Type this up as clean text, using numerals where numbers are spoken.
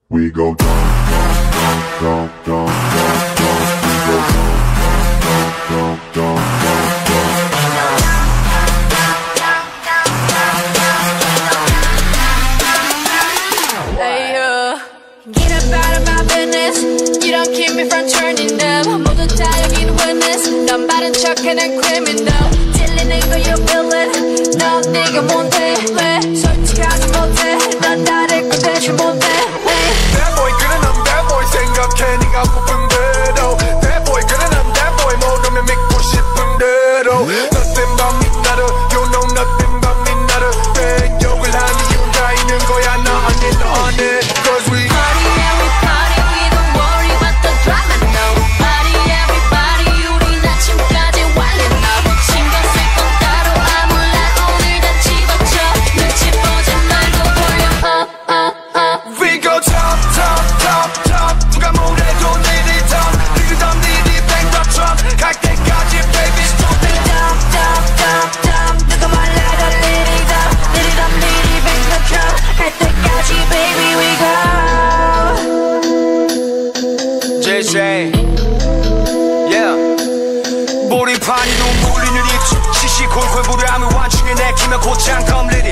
We go dump, dump, dump, dump, dump, dump, we go dump, dump, dump, dump, dump. Hey, get up out of my business. You don't keep me from turning up. 모두 다 여긴 witness. 넌 바른 척하는 criminal. 찔리는 거 you feel it. 넌 네가 뭔데 왜 솔직하지 못해. 넌 나를 꺼내지 못해. That boy 그래 난 that boy 생각해 네가 뽑은 대로. That boy 그래 난 that boy 모르면 믿고 싶은 대로. Nothing about me 나를 you know nothing about me 나를 왜 욕을 하는 이유는 다 있는 거야 너 아니 너 아니. Cause we Party everybody we don't worry about the drama no. Party everybody 우린 아침까지 wild up. 신경 쓸 건 따로 아무나 오늘 다 집어쳐. 눈치 보지 말고 볼륨 up up up. We go top top top top 누가 뭐래도 니리 top 니리 top 니리 bankrupt drop 갈 때까지 baby stop it Dump dump dump dump 누가 말라도 리리 dump 리리 dump 리리 bankrupt drop 갈 때까지 baby we go. JJ Yeah 몰입하니 눈물이 느릿 시시콜콜 불안을 완충해 내키며 곧장 컴릿